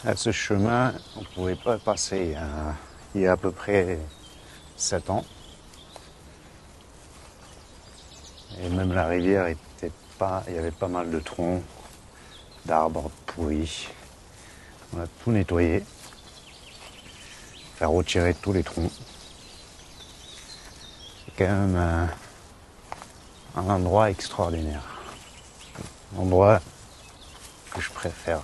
À ce chemin, on ne pouvait pas passer il y a à peu près 7 ans. Et même la rivière était pas. Il y avait pas mal de troncs, d'arbres pourris. On a tout nettoyé. Faire retirer tous les troncs. C'est quand même un endroit extraordinaire. Un endroit que je préfère.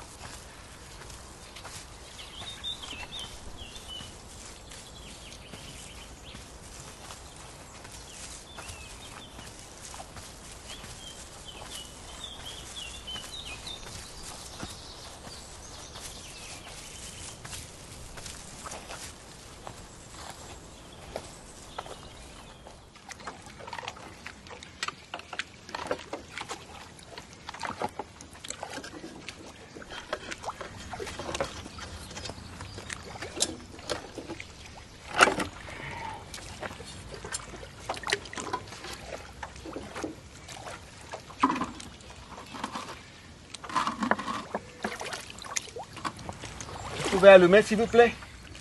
Vous pouvez allumer s'il vous plaît?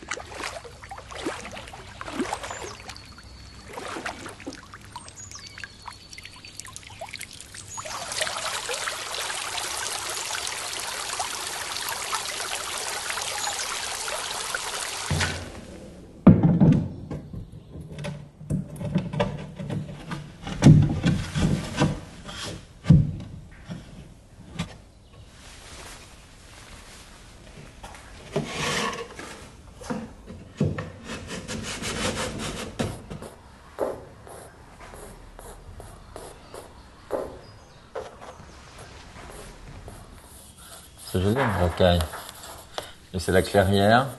C'est joli, une rocaille. Et c'est la clairière.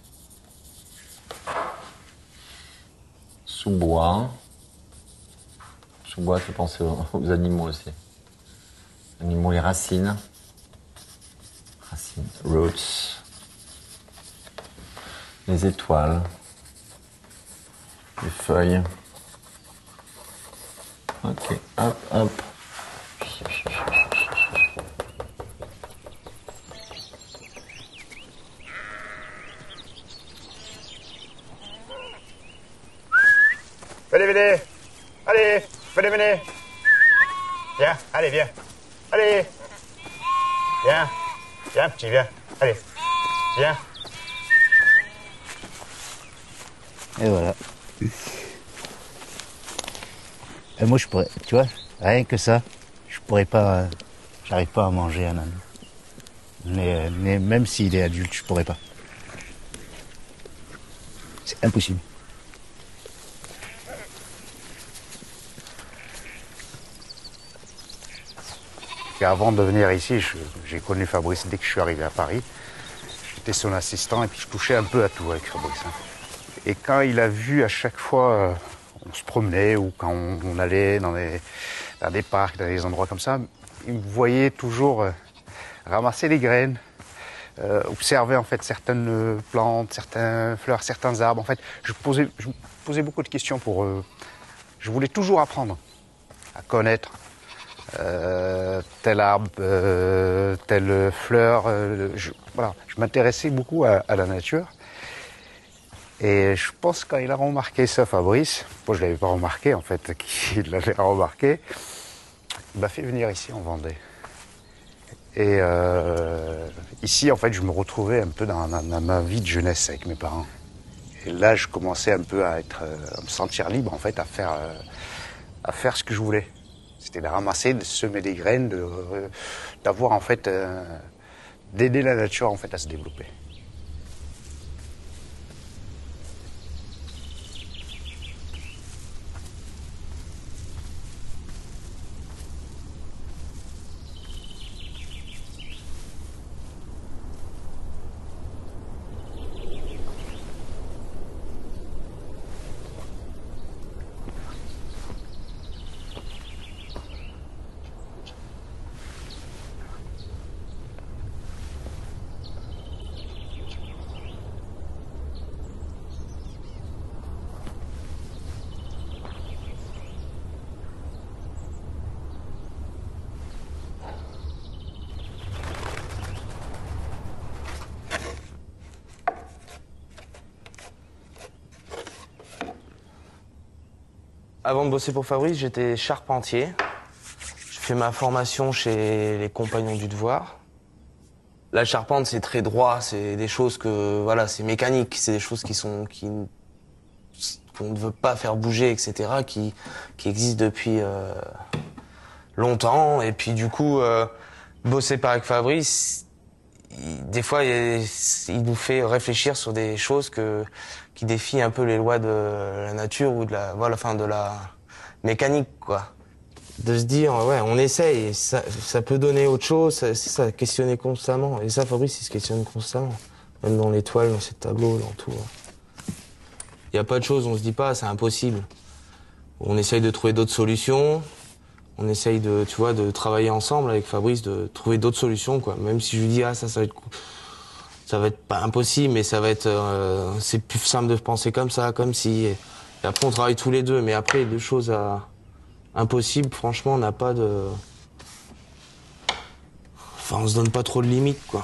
Sous-bois. Sous-bois, tu penses aux animaux aussi. Animaux, les racines. Racines, roots. Les étoiles. Les feuilles. Ok, hop, hop. Venez, venez. Allez, venez, venez. Viens, allez, viens. Allez. Viens. Viens, petit, viens. Allez. Viens. Et voilà. Et moi, je pourrais, tu vois, rien que ça, je pourrais pas, j'arrive pas à manger un âne. Mais même s'il est adulte, je pourrais pas. C'est impossible. Et avant de venir ici, j'ai connu Fabrice dès que je suis arrivé à Paris. J'étais son assistant et puis je touchais un peu à tout avec Fabrice. Et quand il a vu à chaque fois, on se promenait ou quand on allait dans des parcs, dans des endroits comme ça, il me voyait toujours ramasser des graines, observer en fait certaines plantes, certaines fleurs, certains arbres. En fait, je me posais beaucoup de questions pour. Je voulais toujours apprendre à connaître. Tel arbre, telle fleur. Voilà, je m'intéressais beaucoup à la nature. Et je pense quand il a remarqué ça, Fabrice, moi je ne l'avais pas remarqué en fait, qu'il l'avait remarqué, il m'a fait venir ici en Vendée. Et ici en fait je me retrouvais un peu dans ma vie de jeunesse avec mes parents. Et là je commençais un peu à me sentir libre en fait, à faire ce que je voulais. C'était de ramasser, de semer des graines, d'avoir en fait, d'aider la nature en fait à se développer. Avant de bosser pour Fabrice, j'étais charpentier. J'ai fait ma formation chez les Compagnons du Devoir. La charpente, c'est très droit, c'est des choses que, voilà, c'est mécanique, c'est des choses qu'on ne veut pas faire bouger, etc., qui existent depuis longtemps. Et puis du coup, bosser pas avec Fabrice, des fois, il nous fait réfléchir sur des choses qui défient un peu les lois de la nature ou de la, voilà, enfin, de la mécanique, quoi. De se dire, ouais, on essaye, et ça peut donner autre chose, c'est ça, questionner constamment. Et ça, Fabrice, il se questionne constamment. Même dans les toiles, dans ses tableaux, dans tout. Il n'y a pas de choses, on se dit pas, c'est impossible. On essaye de trouver d'autres solutions. On essaye de, tu vois, de travailler ensemble avec Fabrice, de trouver d'autres solutions, quoi. Même si je lui dis, ah, ça va être pas impossible, mais ça va être, c'est plus simple de penser comme ça, comme si. Et après, on travaille tous les deux. Mais après, deux choses impossibles, franchement, on n'a pas de. Enfin, on se donne pas trop de limites, quoi.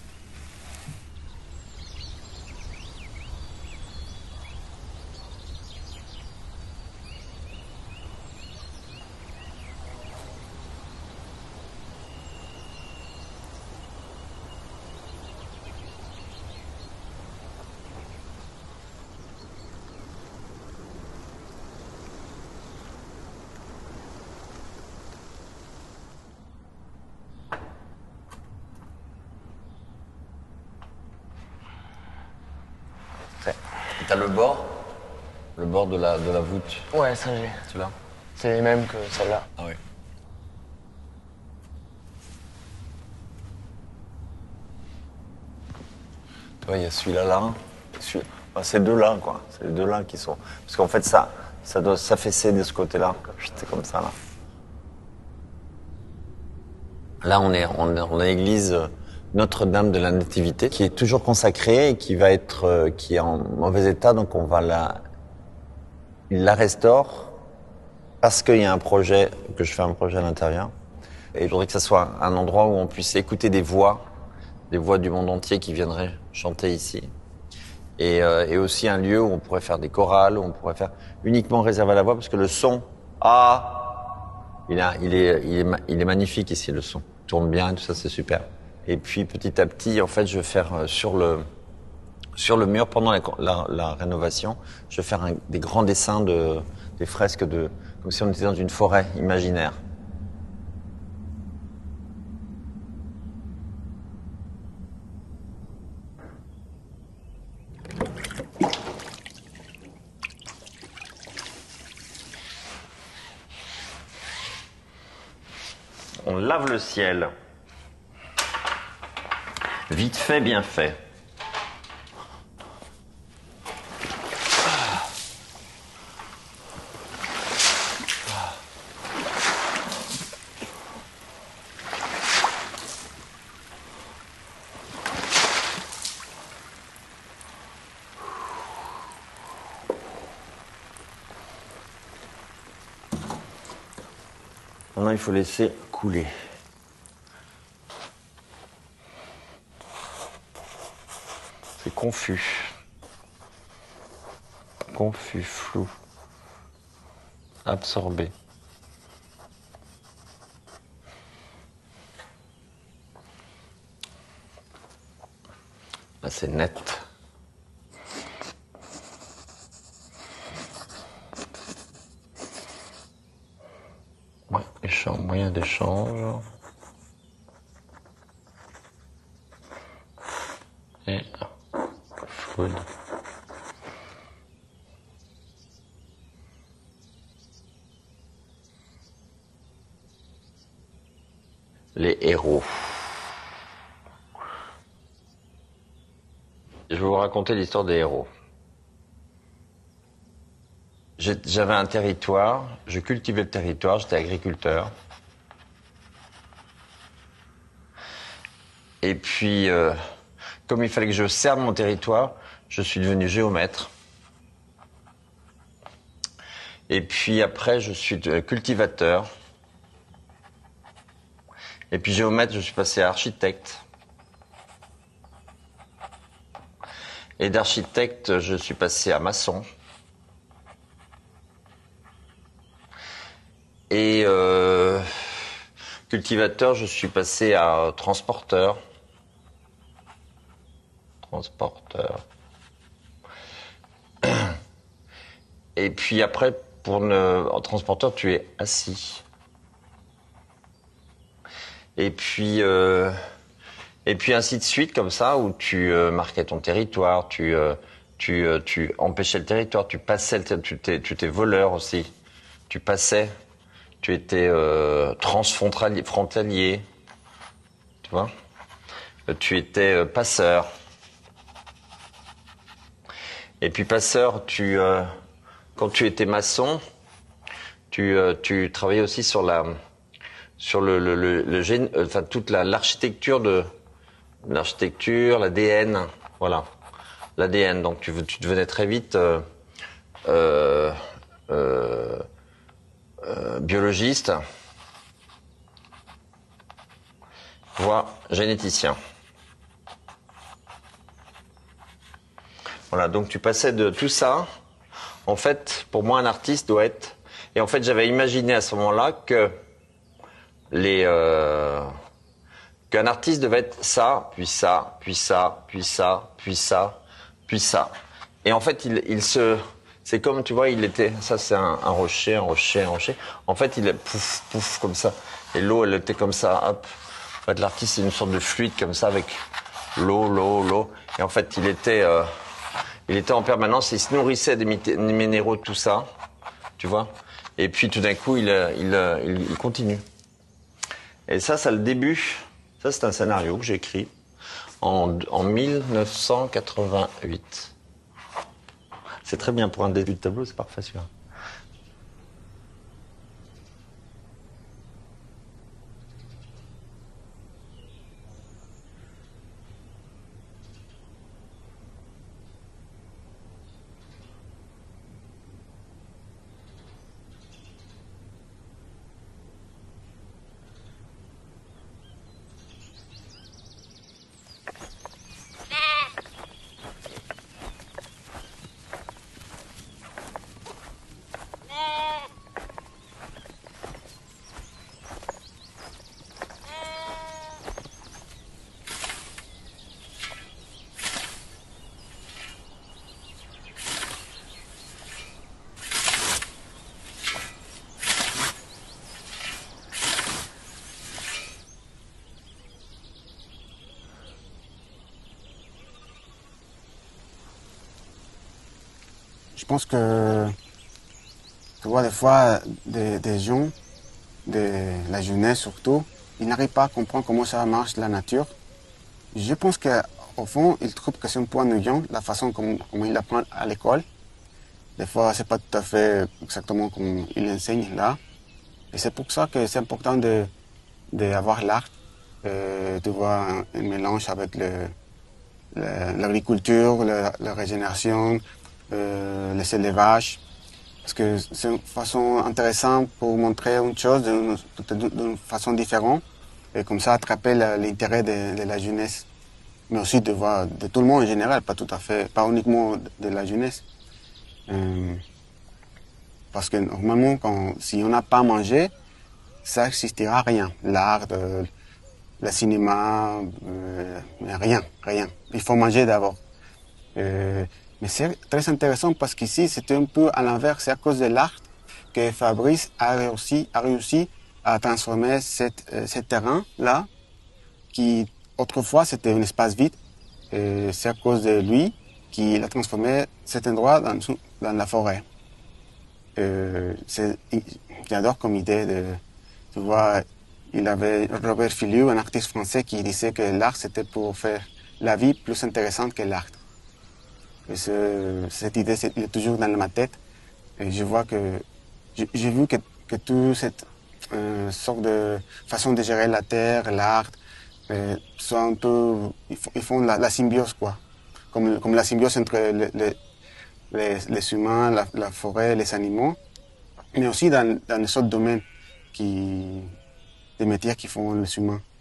T'as le bord de la voûte. Ouais, ça j'ai. Tu l'as? C'est les mêmes que celle-là. Ah oui. Tu vois, il y a celui-là là. Enfin, ces deux-là, quoi. C'est les deux-là qui sont. Parce qu'en fait, ça doit s'affaisser de ce côté-là. C'est comme ça, là. Là, on est à l'église Notre-Dame de la Nativité, qui est toujours consacrée et qui va être, qui est en mauvais état, donc il la restaure parce qu'il y a je fais un projet à l'intérieur. Et je voudrais que ça soit un endroit où on puisse écouter des voix du monde entier qui viendraient chanter ici. Et aussi un lieu où on pourrait faire des chorales, où on pourrait faire uniquement réservé à la voix, parce que le son, il est magnifique ici, le son. Il tourne bien, tout ça, c'est super. Et puis petit à petit, en fait, je vais faire sur le mur, pendant la rénovation, je vais faire des grands dessins des fresques comme si on était dans une forêt imaginaire. On lave le ciel. Vite fait, bien fait. Maintenant, il faut laisser couler. C'est confus. Confus, flou. Absorbé. Là, c'est net. Ouais, moyen d'échange. Et fluide. Les héros. Je vais vous raconter l'histoire des héros. J'avais un territoire, je cultivais le territoire, j'étais agriculteur. Et puis, comme il fallait que je serve mon territoire, je suis devenu géomètre. Et puis après, je suis cultivateur. Et puis géomètre, je suis passé à architecte. Et d'architecte, je suis passé à maçon. Et cultivateur, je suis passé à transporteur. Transporteur. Et puis après, en transporteur, tu es assis. Et puis ainsi de suite, comme ça, où tu marquais ton territoire, tu empêchais le territoire, tu passais, tu étais voleur aussi. Tu passais, tu étais transfrontalier, tu vois. Tu étais passeur. Et puis passeur, quand tu étais maçon, tu travaillais aussi sur toute l'architecture l'ADN, voilà, l'ADN. Donc tu devenais très vite biologiste, voire généticien. Voilà, donc tu passais de tout ça. En fait, pour moi, un artiste doit être... Et en fait, j'avais imaginé à ce moment-là que qu'un artiste devait être ça, puis ça, puis ça, puis ça, puis ça, puis ça. Et en fait, c'est comme, tu vois, ça c'est un rocher, un rocher, un rocher. En fait, il est pouf, pouf, comme ça. Et l'eau, elle était comme ça, hop. En fait, l'artiste, c'est une sorte de fluide comme ça, avec l'eau. Et en fait, il était en permanence, il se nourrissait des minéraux, tout ça, tu vois. Et puis tout d'un coup, il continue. Et ça, c'est le début. Ça, c'est un scénario que j'ai écrit en 1988. C'est très bien pour un début de tableau, c'est parfait celui-là. Je pense que, tu vois, des fois, des gens, de la jeunesse surtout, ils n'arrivent pas à comprendre comment ça marche la nature. Je pense qu'au fond, ils trouvent que c'est un peu ennuyant, la façon comme ils apprennent à l'école. Des fois, c'est pas tout à fait exactement comme ils enseignent là. Et c'est pour ça que c'est important d'avoir l'art, de voir un mélange avec l'agriculture, la régénération, les élevages. Parce que c'est une façon intéressante pour montrer une chose d'une façon différente. Et comme ça, attraper l'intérêt de la jeunesse. Mais aussi de voir de tout le monde en général, pas tout à fait, pas uniquement de la jeunesse. Parce que normalement, si on n'a pas mangé, ça n'existera rien. L'art, le cinéma, rien. Il faut manger d'abord. Mais c'est très intéressant parce qu'ici, c'était un peu à l'inverse. C'est à cause de l'art que Fabrice a réussi à transformer ce terrain-là, qui autrefois c'était un espace vide. C'est à cause de lui qu'il a transformé cet endroit dans la forêt. J'adore comme idée tu vois, il avait Robert Filliou, un artiste français, qui disait que l'art c'était pour faire la vie plus intéressante que l'art. Et cette idée est toujours dans ma tête. Et je vois que j'ai vu que toute cette sorte de façon de gérer la terre, l'art, sont un peu, ils font la symbiose, quoi. Comme la symbiose entre les humains, la forêt, les animaux, mais aussi dans les autres domaines des métiers qui font les humains.